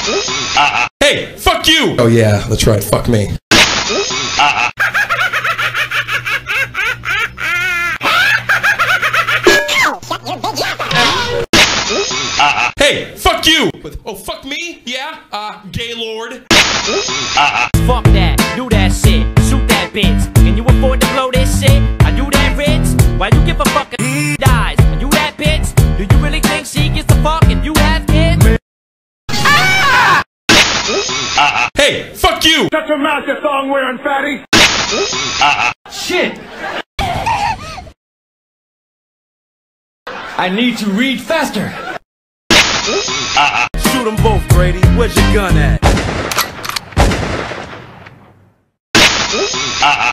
Hey, fuck you! Oh yeah, that's right, fuck me. Hey, fuck you! Oh, fuck me? Yeah? Gaylord. Fuck that, do that shit, shoot that bitch. Can you afford to blow this shit? I do that rich. Why you give a fuck if he dies? Are you that bitch? Do you really think she gets the fuck if you have kids? Hey, fuck you! Shut your mouth, you thong-wearing fatty! Shit! I need to read faster! Shoot them both, Brady. Where's your gun at?